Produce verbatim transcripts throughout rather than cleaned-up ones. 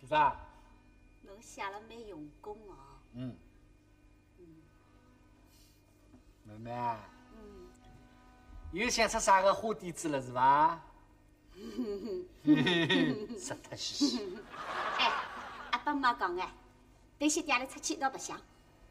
做啥？ 侬写了蛮用功哦。 嗯。嗯。妹妹啊。嗯。又想出啥个花点子了是吧？傻特兮兮。 哎，阿爸妈讲哎，等些爹来出去一道白相。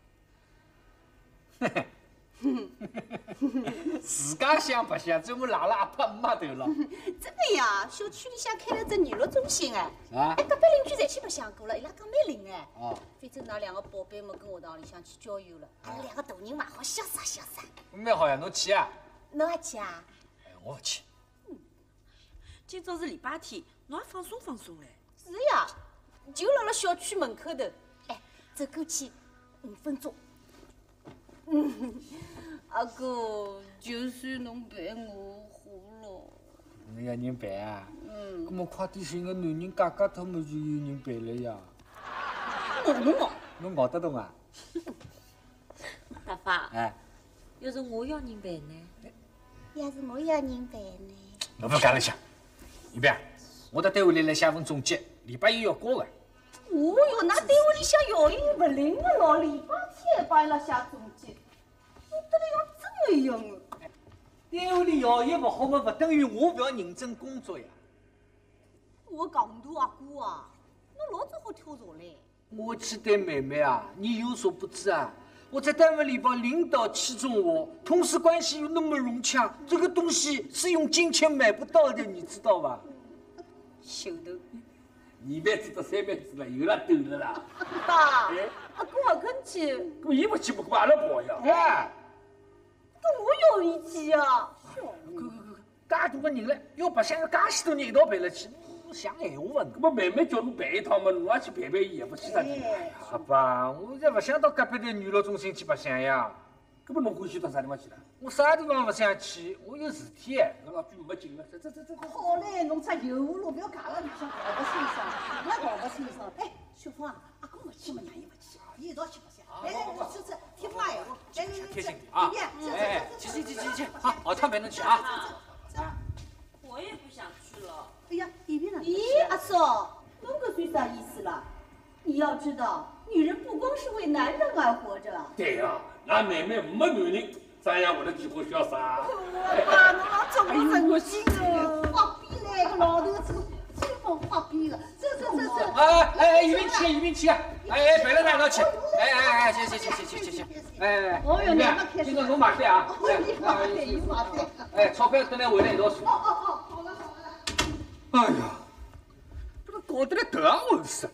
自家想白相，专门赖了阿爸妈头了。 真的呀，小区里向开了只娱乐中心哎。 啊？ 哎，隔壁邻居侪去白相过了，伊拉讲蛮灵哎。哦。反正那两个宝贝们跟学堂里向去郊游了，阿拉两个大人嘛好潇洒潇洒。 蛮好呀，侬去啊？ 侬也去啊？ 哎，我不去。 嗯。今朝是礼拜天，侬也放松放松哎。 是呀，就辣辣小区门口头，哎，走过去五分钟。嗯，阿哥，就算侬陪我好了。 侬要人陪啊？嗯。那么快点寻个男人嫁嫁脱，么就有人陪了呀。 我侬哦。 侬熬得动啊？ 大发。 哎。 要是我要人陪呢？ 要是我要人陪呢？ 侬不要讲了想，一边，我到单位里来写份总结，礼拜一要交的。 哦哟，那单位里向效应不灵的咯，礼拜天还帮伊拉写总结，你得来像真一样的。 单位里效益不好嘛，不等于我不要认真工作呀。 我讲大阿哥啊，侬老早好跳槽嘞。 我去对妹妹啊，你有所不知啊，我在单位里帮领导器重我，同事关系又那么融洽，这个东西是用金钱买不到的，你知道吧？ 秀头。 二辈子到三辈子了，有了斗了啦。 爸，阿哥不肯去。 搿伊不去，不跟阿拉跑呀？哎， 搿我有意见啊。 搿搿搿，介大个人了，要白相要介许多人一道陪了去，想闲话勿？搿么妹妹叫侬陪一趟嘛，侬也去陪陪伊，也不去啥地方呀？好吧，我才勿想到隔壁的娱乐中心去白相呀。搿么侬欢喜到啥地方去了？我啥地方勿想去，我有事体哎。搿老句没劲了，走走走走。 好嘞，侬出油路，不要夹了里向搞不清爽，那搞不清爽。哎，小芳啊，阿哥勿去嘛，哪也勿去，伊一道去白相。来来来，走走，听妈闲话。来来来， 贴心点啊！哎，去去去去去，好，好趟陪侬去啊。 我也不想去了。 哎呀，里边呢？咦，阿嫂，侬搿算啥意思啦？你要知道，女人不光是为男人而活着。 对呀，那妹妹没男人，咋样会得结婚潇洒？ 爸，侬老总不神经哦！花边嘞，个老头子最好花边的。走走走走。 哎哎，一边去一边去啊！哎哎，陪了奶奶去。哎哎哎，行行行行行行行。哎， 哦哟，两个开今朝侬买单啊！ 哦，你买单，你买单。 哎，钞票等下回来一道数。 哦哦哦，好了好了。 哎呀，不是搞得来这样回事。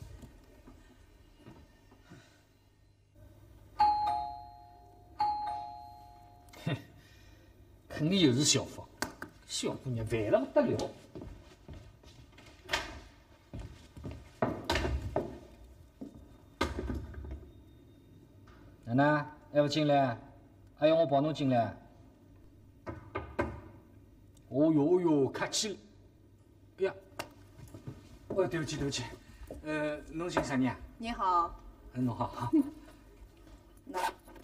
哼，肯定又是小芳，小姑娘烦了不得了。奶奶还不进来？还要我抱侬进来？哦哟哦哟，客气了。哎呀，哦，对不起对不起，呃，侬姓啥人啊？ 你好。 嗯，侬好好。 那，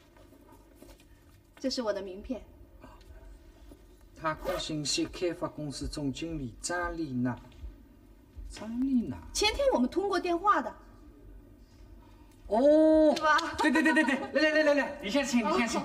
这是我的名片。 泰科信息开发公司总经理张丽娜。张丽娜。 前天我们通过电话的。 哦， 对吧？ 对对对对对，来来来来来，你先请，你先请。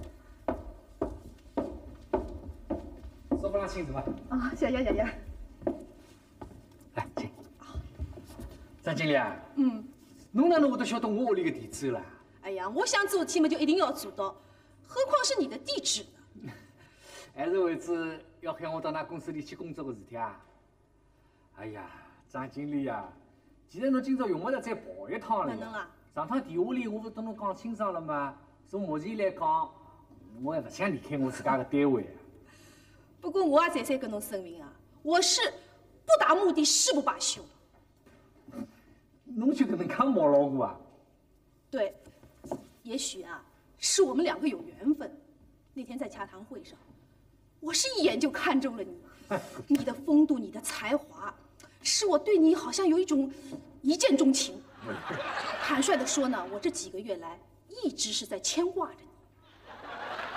说不让请什么？ 啊，谢谢谢谢。 来，请。张经理啊。 嗯。 侬哪能会得晓得我屋里个地址啦？ 哎呀，我想做事体嘛，就一定要做到，何况是你的地址呢？ 还是为子要喊我到㑚公司里去工作个事体啊？哎呀，张经理啊，既然侬今朝用不着再跑一趟了。哪能啊？上趟电话里我不是跟侬讲清爽了吗？从目前来讲，我还不想离开我自家的单位。 不过我也再三跟侬声明啊，我是不达目的誓不罢休。 侬就搿能介冒老虎啊？ 对，也许啊，是我们两个有缘分。那天在洽谈会上，我是一眼就看中了你，你的风度，你的才华，使我对你好像有一种一见钟情。坦率的说呢，我这几个月来一直是在牵挂着你。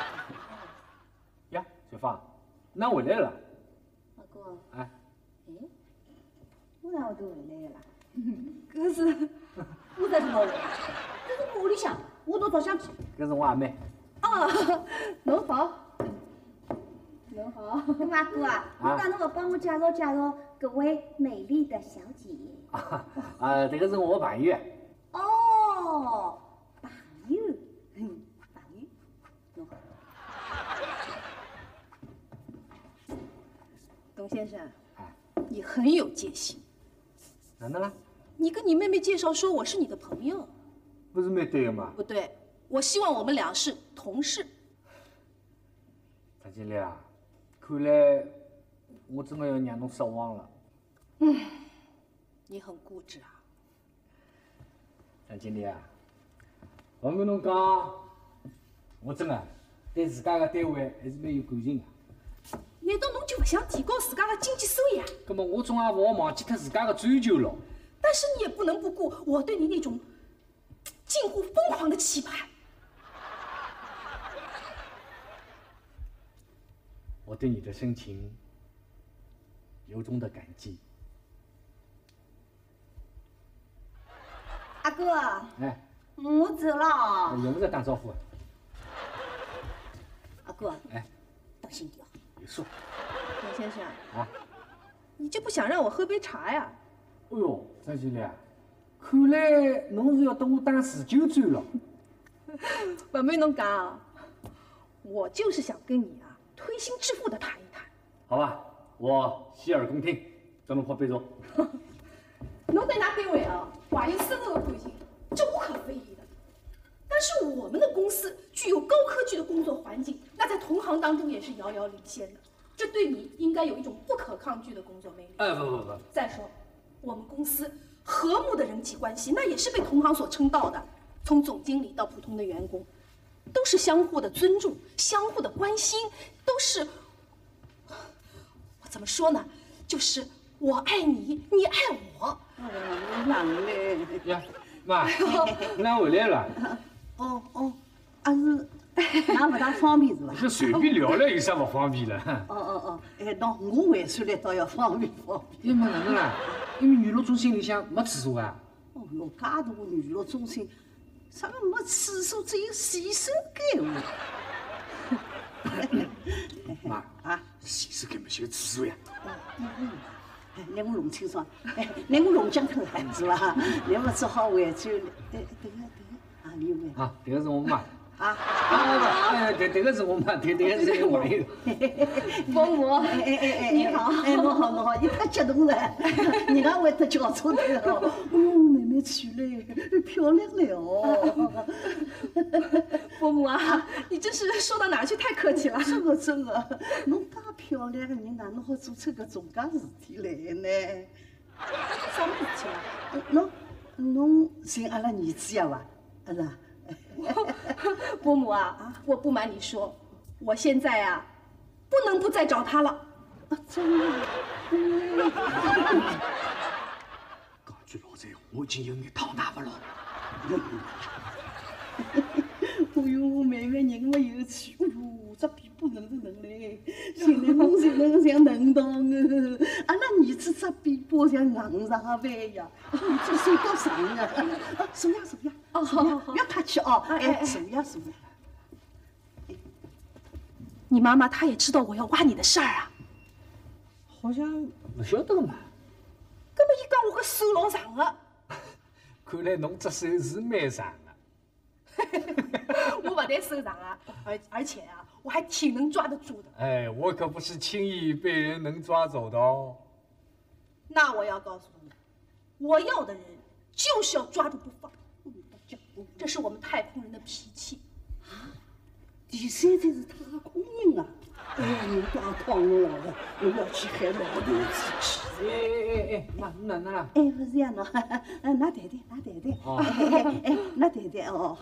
呀，小芳，哪回来了？ 阿哥。 哎。 哎，我哪会得回来了啦？ 可是我在哪位？这是屋里向，我都照相去。 这是我阿妹。 啊，侬好，侬好。 那阿哥啊，我讲侬要帮我介绍介绍各位美丽的小姐。 啊，啊，这个是我朋友。 哦，朋友，嗯，朋友，侬好。 董先生，你很有戒心。 哪能了？ 你跟你妹妹介绍说我是你的朋友， 不是蛮对的嘛？ 不对，我希望我们俩是同事。 张经理啊，看来我真的要让侬失望了。 嗯，你很固执啊。 张经理啊，我跟侬讲，我真的对自家的单位还是蛮有感情的。 难道侬就不想提高自家的经济收益啊？ 那么我总也不好忘记脱自家的追求咯。 但是你也不能不顾我对你那种近乎疯狂的期盼。 我对你的深情由衷的感激。 阿哥， 哎， 我走了。 用不着打招呼。 阿哥， 哎， 当心点。 有数。 董先生啊， 你就不想让我喝杯茶呀？ 哎呦，张经理啊，看来侬是要等我打持久战了。 不瞒侬讲啊，我就是想跟你啊推心置腹的谈一谈。 好吧，我洗耳恭听，等侬泡杯茶。 侬对㑚单位啊怀有深厚的感情，这无可非议的。但是我们的公司具有高科技的工作环境，那在同行当中也是遥遥领先的。这对你应该有一种不可抗拒的工作魅力。 哎，不不不。 再说，我们公司和睦的人际关系，那也是被同行所称道的。从总经理到普通的员工，都是相互的尊重、相互的关心，都是我怎么说呢？就是我爱你，你爱我。 哦，冷嘞。 呀，妈，你俩回来了。 哦哦，还是那不大方便是吧？ 这随便聊聊有啥不方便了？ 哦哦哦，哎，到我回出来倒要方便方便。 因为哪能啦？因为娱乐中心里向没厕所啊。 哦哟，介大个娱乐中心，啥个没厕所，只有洗手间哦。 妈啊， 洗手间没有厕所呀？ 哎，那我弄清爽，哎，那我弄讲脱了是吧？那我只好回去。对对个对个，啊，你问。 啊，这个是我妈。 啊啊，哎，对，这个是我妈，对，这个是我朋友。 伯母， 哎哎哎哎， 你好， 哎，侬好侬好，你太激动了，人家会得叫错的哦。哎呦，妹妹去嘞，漂亮了哦。 伯母啊，你真是说到哪去太客气了。 真的真的，侬介漂亮的人，哪能好做出搿种介事体来呢？ 啥么事体啊？ 侬侬寻阿拉儿子呀伐？阿拉。 伯母啊，我不瞒你说，我现在啊，不能不再找他了。 啊，真的。 讲句老实闲话，我已经有眼讨大不了。 哎呦，妹妹人么有趣，哎呦，这比不能是能嘞，现在侬才能像能当啊！阿拉儿子这比波像硬上班呀，这手到上啊！啊，坐呀坐呀， 哦，好好好， 不要客气哦， 哎哎，坐呀坐呀。 你妈妈她也知道我要挖你的事儿啊？ 好像不晓得嘛。 根本伊讲我个手老长的。 看来侬这手是蛮长的。 我不但手长啊，而而且啊，我还挺能抓得住的。 哎，我可不是轻易被人能抓走的哦。 那我要告诉你，我要的人就是要抓住不放。这是我们太空人的脾气。 第三才是太空人啊！哎呀，你光诓我了，我要去害老头子去。 哎哎哎，妈，哪能啦？ 哎，不是呀，喏，哎，拿谈谈，拿谈谈。 哦哎哎哎，拿谈谈哦。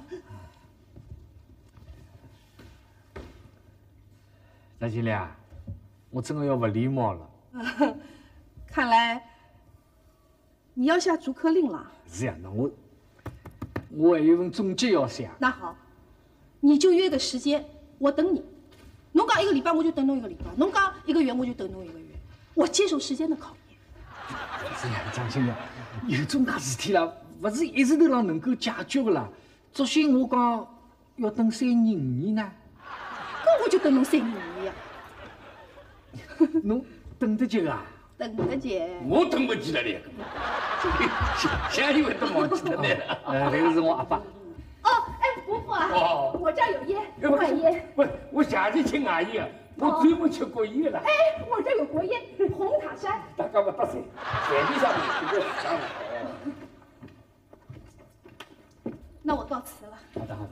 张经理啊，我真的要不礼貌了。 看来你要下逐客令了。 是呀，那我我还有份总结要写。 那好，你就约个时间，我等你。侬讲一个礼拜，我就等侬一个礼拜；侬讲一个月，我就等侬一个月。我接受时间的考验。 是呀，张青呀，有种介事体啦，不是一时头浪能够解决的啦。作兴我讲要等三年五年呢。 那我就等侬三年五年呀。 侬等得及啊？ 等得及。 我等不及了嘞，想以为都忘记了呢。 呃，这个是我阿爸。 哦，哎，伯父啊， 哦我这儿有烟，买烟。 不，我下次请阿姨啊，我最没吃过烟了。 哎，我这儿有国烟，红塔山。 大家不得罪，前面上面这个上了。 那我告辞了。 好的，好的。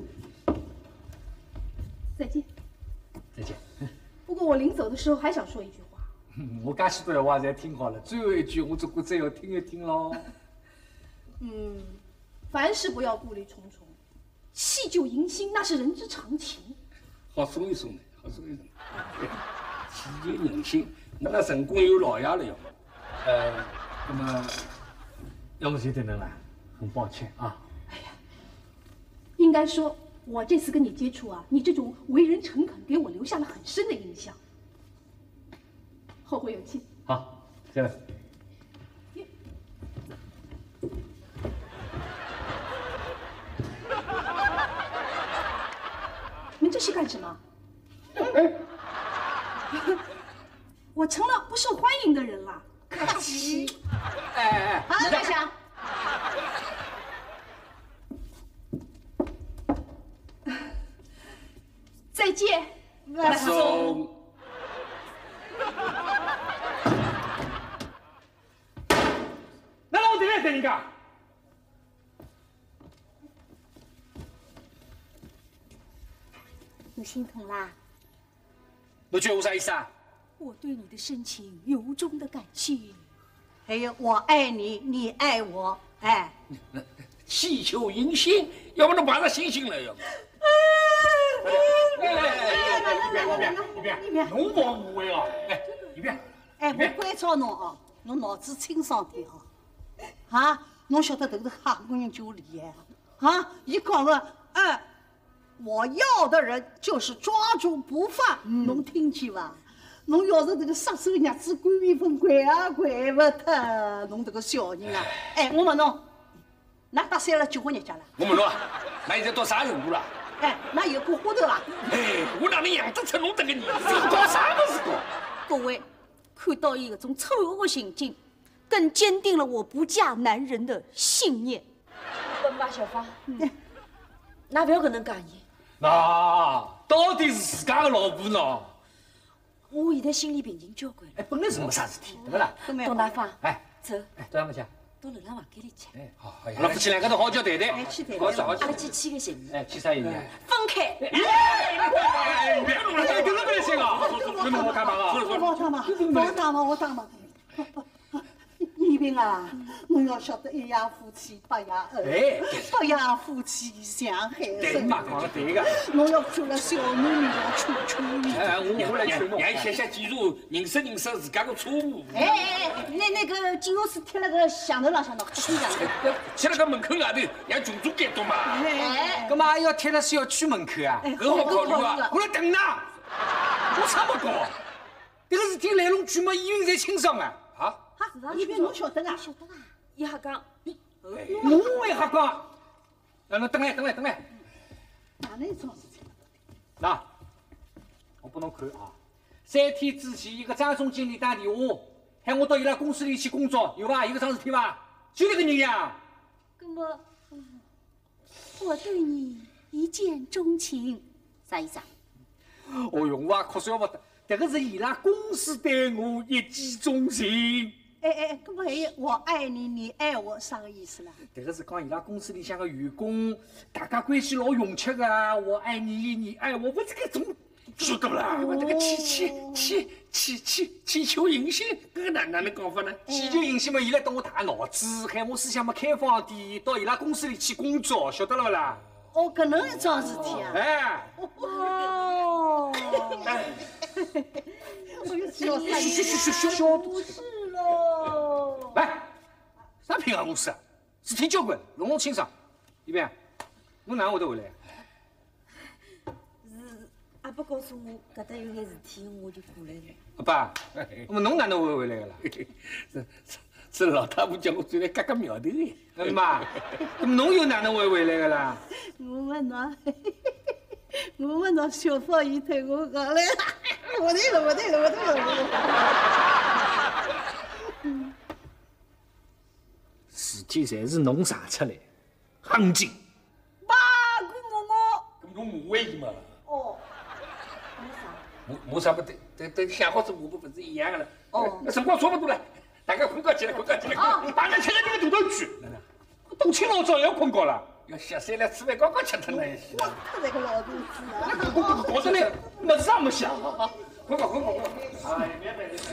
再见。 再见。 不过我临走的时候还想说一句话。 我介许多闲话侪听好了，最后一句我总归再要听一听咯。 嗯，凡事不要顾虑重重，戏旧迎新那是人之常情。 好松一松的，好松一松。喜结人心，那个成功有老爷了哟。 呃，那么要么就等等了，很抱歉啊。 应该说，我这次跟你接触啊，你这种为人诚恳，给我留下了很深的印象。后会有期。 好，下来。 你们这是干什么？我成了不受欢迎的人了。客气。 哎哎哎， 好，大侠。再见， 不送。 那我这边等你干。 你心疼啦？ 侬觉得我啥意思啊？ 我对你的深情由衷的感谢。 还有我爱你，你爱我，哎。 气球迎新，要不然把他星星了哟。 哎哎哎，一边一边一边一边，侬莫误会哦。哎，一边。 哎，我关照侬哦，侬脑子清爽点哦。啊，侬晓得这个韩国人就厉害啊！啊，伊讲个，哎，我要的人就是抓住不放，侬听见伐？侬要是这个杀手日子管缘分管也管不脱，侬这个小人啊！哎，我问侬，那打散了几个日脚了？ 我问侬啊，那现在到啥程度了？ 哎，那有过花头伐？ 哎，我哪能养得出侬这个儿子？搞啥么子搞？ 各位，看到伊搿种丑恶的行径，更坚定了我不嫁男人的信念。 本吧，小芳，那不要搿能介意。 那到底是自家的老婆喏？ 我现在心里平静交关了。 哎，本来是没啥事体，对不啦？ 董大芳， 哎， 走， 哎，到哪么去？ 到楼上房间里去。 哎，好，好，阿拉夫妻两个头好叫谈谈。 哎，去谈好吃好吃阿拉。去签个协议， 哎，去啥意思？ 分开。 哎，别弄了，哎，这个不能行啊！跟侬我干嘛啊？ 我打嘛，我打嘛，我打嘛。宜平啊，侬要晓得，一夜夫妻百夜恩， 哎， 百夜夫妻相海深。 对嘛，讲的对个。 侬要看了小男人要劝劝伊。 哎，我我来劝侬。 让伊歇歇记住，认识认识自家的错误。 哎哎哎，那那个金钥匙贴了个墙头浪向，侬听讲。 贴了个门口外头，让群众监督嘛。 哎， 干嘛要贴到小区门口啊？ 搿好考虑啊！ 我来等呢。我差不多。这个事体来龙去脉，议员侪清爽啊。啊？ 哈，宜平侬晓得啊？ 晓得伐？ 伊瞎讲， 我为瞎讲？那侬等来等来等来。 哪能一桩事体？ 那，我帮侬看啊。三天之前，一个张总经理打电话喊我到伊拉公司里去工作，有伐？有搿桩事体伐？就那个人呀。 那么，我对你一见钟情，啥意思啊？ 哦哟，我也哭笑不得。这个是伊拉公司对我一见钟情。 哎哎，搿么还有我爱你，你爱我，啥个意思啦？ 这个是讲伊拉公司里向的员工，大家关系老融洽的。我爱你，你爱我，不是搿种。 晓得不啦？我这个气气气气气气球迎新，搿个哪哪能讲法呢？ 气球迎新嘛，伊来等我大脑子，喊我思想嘛开放点，到伊拉公司里去工作，晓得了不啦？ 哦，搿能一桩事体啊！ 哎， 哦，哎呦，小三， 嘘嘘嘘嘘嘘， 不是喽。 来，啥平安无事啊？事体交关，弄弄清爽。一边，侬哪会得回来？ 是阿不告诉我搿搭有眼事体，我就过来了。 阿爸，那么侬哪能会回来个啦？ 是是是老太婆叫我转来割割苗头的。 哎妈，那么侬又哪能会回来个啦？ 我问侬，我问侬，小芳姨推我讲嘞，我对了，我对了，我对了，我对了。 事体侪是侬查出来，很紧。 爸，看我我。 咁侬骂回伊嘛？ 哦。 骂骂啥么？等等等想好子骂不不是一样的了。 哦。 辰光差不多了，大家困觉起来，困觉起来。 哦，大家吃了这个大头去，都清老早要困觉了。 要歇三了，吃饭刚刚吃脱了。 哇，他这个老肚子啊！ 我这里么子也没想。 困觉困觉困觉。哎，别别别。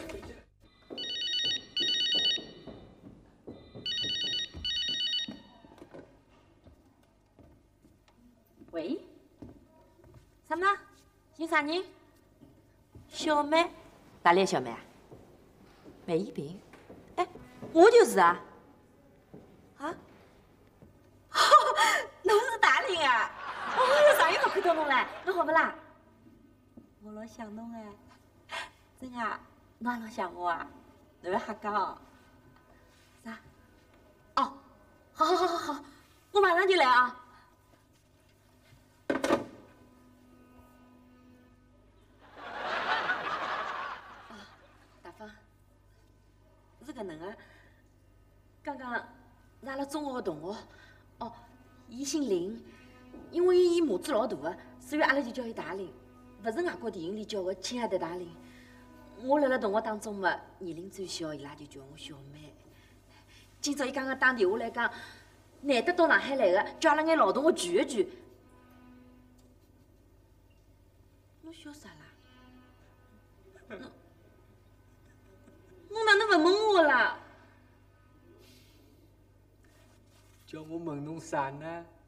喂，什么？有啥人？小梅，哪里的小梅啊？梅一平？哎，我就是啊。啊？侬是大林啊？哦，上月没看到侬唻，侬好不啦？我老想侬哎，真啊，侬也老想我啊？侬要瞎讲哦。啥？哦，好好好好好，我马上就来啊。是搿能个，刚刚是阿拉中学个同学，哦，伊姓林，因为伊码子老大个，所以阿拉就叫伊大林，勿是外国电影里叫个亲爱的大林。我辣辣同学当中嘛，年龄最小，伊拉就叫我小妹。今朝伊刚刚打电话来讲，难得到上海来个，叫阿拉眼老同学聚一聚。侬笑啥啦？侬侬哪能勿问我啦？ 叫我问侬啥呢？